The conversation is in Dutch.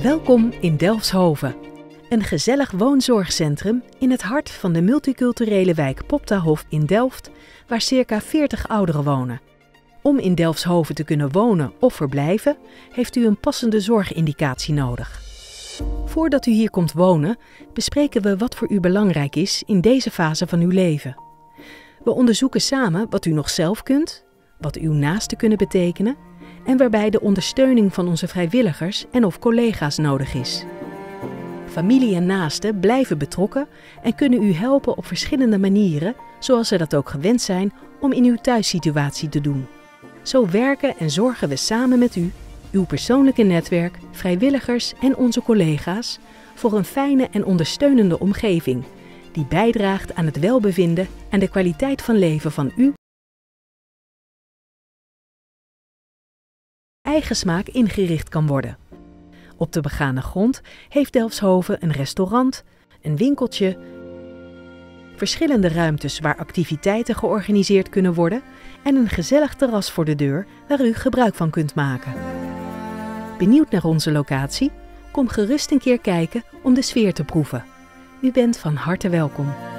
Welkom in Delfshoven, een gezellig woonzorgcentrum in het hart van de multiculturele wijk Poptahof in Delft, waar circa 40 ouderen wonen. Om in Delfshoven te kunnen wonen of verblijven, heeft u een passende zorgindicatie nodig. Voordat u hier komt wonen, bespreken we wat voor u belangrijk is in deze fase van uw leven. We onderzoeken samen wat u nog zelf kunt, wat uw naasten kunnen betekenen en waarbij de ondersteuning van onze vrijwilligers en of collega's nodig is. Familie en naasten blijven betrokken en kunnen u helpen op verschillende manieren, zoals ze dat ook gewend zijn, om in uw thuissituatie te doen. Zo werken en zorgen we samen met u, uw persoonlijke netwerk, vrijwilligers en onze collega's voor een fijne en ondersteunende omgeving die bijdraagt aan het welbevinden en de kwaliteit van leven van u. Eigen smaak ingericht kan worden. Op de begane grond heeft Delfshoven een restaurant, een winkeltje, verschillende ruimtes waar activiteiten georganiseerd kunnen worden en een gezellig terras voor de deur waar u gebruik van kunt maken. Benieuwd naar onze locatie? Kom gerust een keer kijken om de sfeer te proeven. U bent van harte welkom.